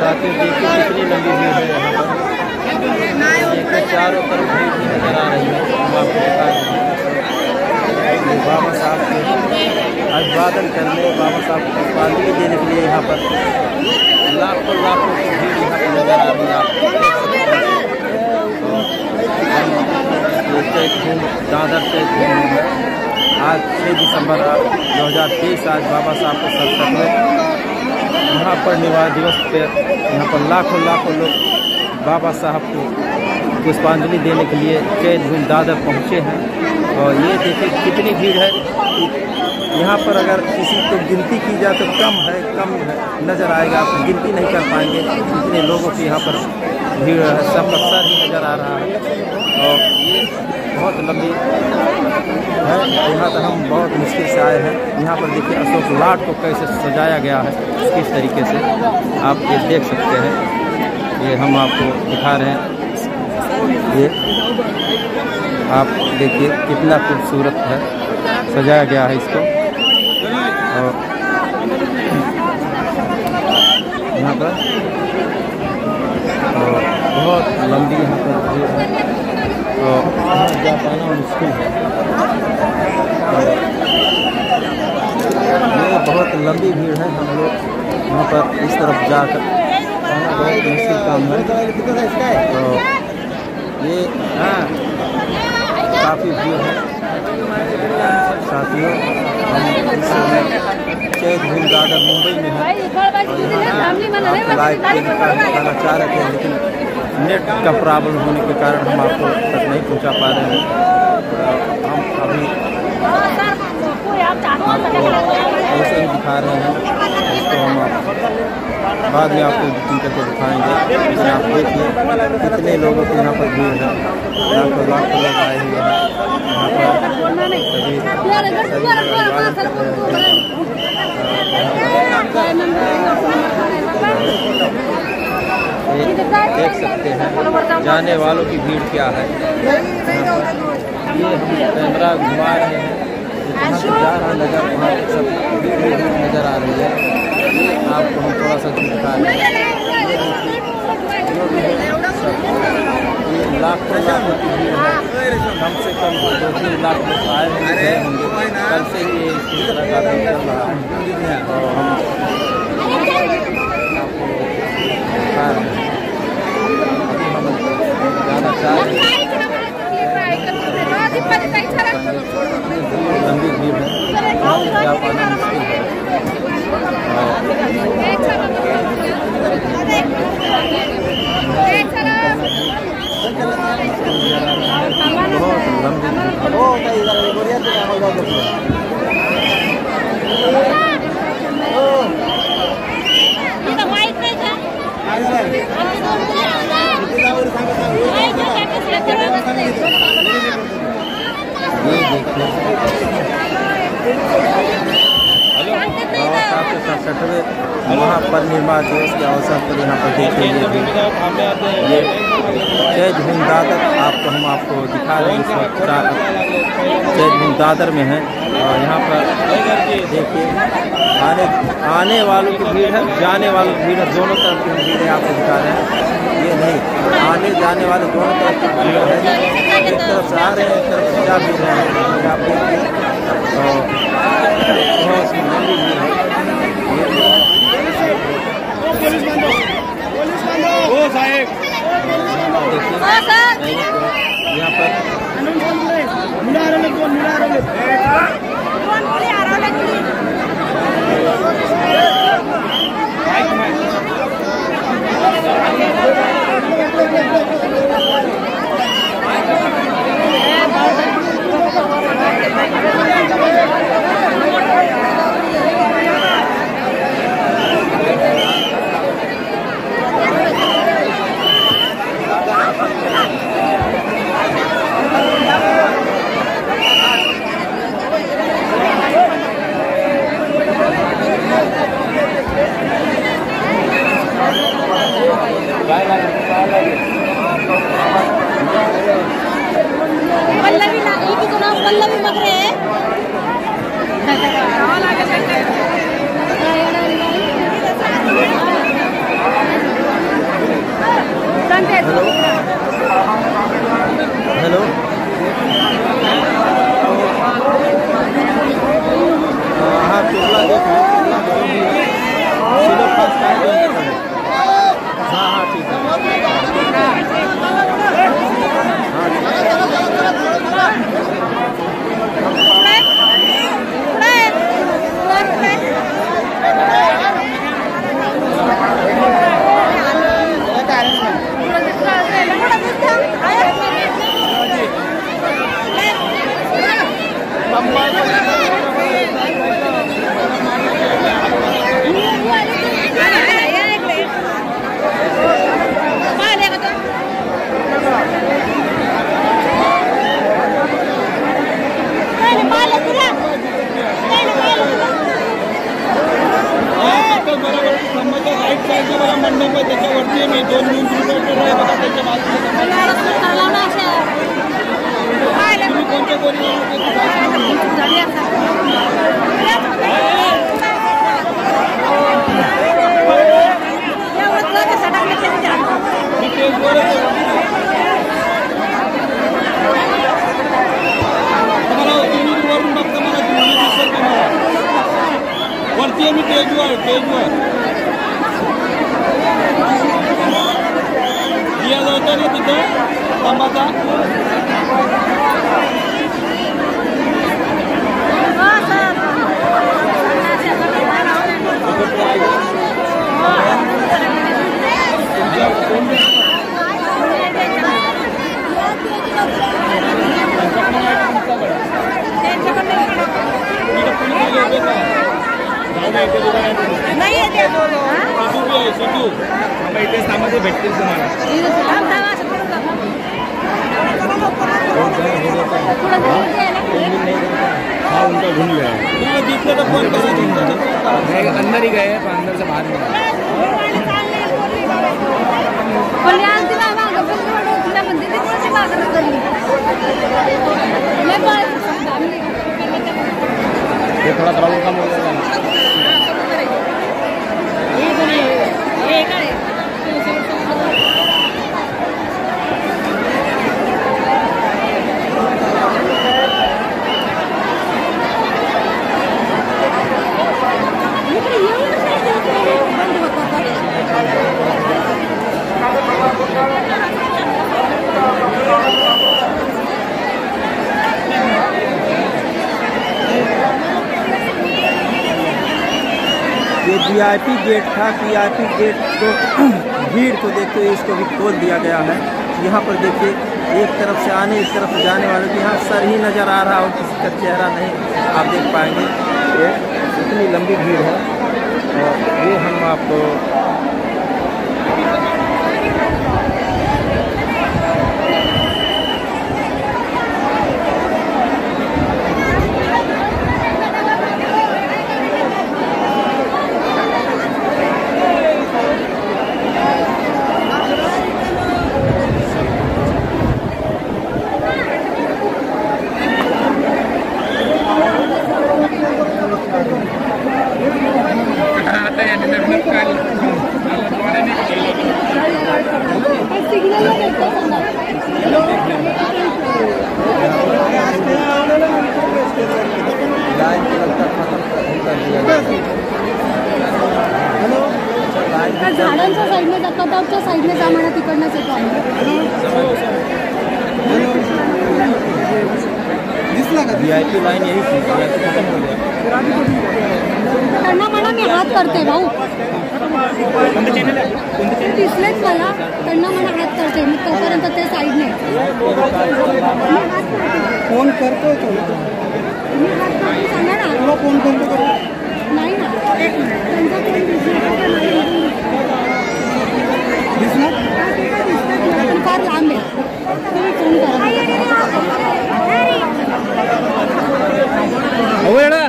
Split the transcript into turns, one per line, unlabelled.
साथियों देखिए कितनी लंबी भीड़ है यहाँ पर। देखिए चारों तरफ भीड़ भी नजर आ रही है। हम आपको दिखा रहे हैं बाबा साहब के अभिवादन करने, बाबा साहब को पुष्पांजलि देने के लिए यहाँ पर लाखों लाखों की भीड़ यहाँ पर नजर आ रही है। आप चैत कुंभ दादर चैत कुंभ आज 6 दिसंबर 2023 आज बाबा साहब के 67वें यहाँ पर निर्वाण दिवस पे यहाँ पर लाखों लाखों लोग बाबा साहब को पुष्पांजलि देने के लिए चैत कुंभ दादर पहुँचे हैं। और ये देखिए कितनी भीड़ है। यहाँ पर अगर किसी को गिनती की जाए तो कम है नज़र आएगा, आप गिनती नहीं कर पाएंगे इतने लोगों की यहाँ पर भीड़ है। सबका सर ही नज़र आ रहा है और ये बहुत लंबी है। यहाँ तक हम बहुत मुश्किल से आए हैं। यहाँ पर देखिए अशोक लाट को कैसे सजाया गया है, किस तरीके से आप ये देख सकते हैं। ये हम आपको दिखा रहे हैं। ये आप देखिए कितना खूबसूरत है, सजाया गया है इसको। और यहाँ पर बहुत लंबी यहाँ पर भीड़ है और जा पाना मुश्किल है। ये बहुत लंबी भीड़ है। हम लोग यहाँ पर इस तरफ जाकर आना बहुत मुश्किल काम है। तो ये काफ़ी भीड़ है साथियों। हम इस समय चैत कुंभ दादर मुंबई में हैं और यहाँ लाइव दिखाना चाह रहे थे, लेकिन नेट का प्रॉब्लम होने के कारण हम आपको तक नहीं पहुँचा पा रहे हैं। हम अभी आपको ऐसे ही दिखा रहे हैं। इसको हम बाद में आपको एडिटिंग करके दिखाएंगे। इसे आप देखिए कितने लोगों की यहाँ पर भीड़ है। लाखों लाखों लोग आए हुए हैं यहाँ पर। देख सकते हैं जाने वालों की भीड़ क्या है। ये हम कैमरा घुमा रहे हैं, जहाँ से जा रहा नजर वहाँ सब भीड़ नजर आ रही है। ये आपको हम थोड़ा सा दिखा रहे हैं। ये लाखों लाखों की भीड़ है। कम से कम 2-3 लाख लोग आए होंगे। कल से ही ये इस तरह का चल रहा है और हम दिखा रहे हैं। ज़्यादा चाह रहे हैं, लंबी भीड़ है, जा पाना मुश्किल है। बहुत लंबी महापरिनिर्वाण दिवस के अवसर पर यहाँ पर देखिए ये चैत कुंभ दादर आपको दिखा रहे हैं। इस वक्त चैत कुंभ दादर में है और यहाँ पर देखिए आने वालों की भीड़ है, जाने वालों की भीड़ है। दोनों तरफ की भीड़ है, आपको दिखा रहे हैं। ये नहीं, आने जाने वाले दोनों तरफ की भीड़ है। एक तरफ से आ रहे हैं, एक तरफ से जा भी रहे हैं। आप देखिए बहुत लंबी भीड़ है। यहाँ पर
वरती मी पेजवर दिया जातो ना तिथं स्तंभाचा इथे सामाजिक भेटतील तुम्हाला उनका ढूंढ लिया दिखने तो फोन कैसे अंदर ही गए अंदर से बाहर ये थोड़ा प्रॉब्लम कम हो जाएगा
ये वीआईपी गेट था। वीआईपी गेट को भीड़ को देखते हुए इसको भी खोल दिया गया है। यहाँ पर देखिए एक तरफ से आने एक तरफ से जाने वालों की यहाँ सर ही नज़र आ रहा और किसी का चेहरा नहीं आप देख पाएंगे। ये इतनी लंबी भीड़ है और ये हम आपको
झाडांच्या साईडने जा कटआउटच्या साईडने जा म्हणा तिकडनंच येतो आम्ही
दिसला का वीआईपी लाइन यही थी खत्म हो गया
त्यांना म्हणा मी हात करते भाऊ दिसलेच मला त्यांना म्हणा हात करते मी तोपर्यंत ते साईडने
फोन करतोय तो
मी हात करते सांगा ना
तुला फोन करतो
नाही ना त्यांचा फोन
दिसणार
पण फार लांब आहे तुम्ही फोन करा
हो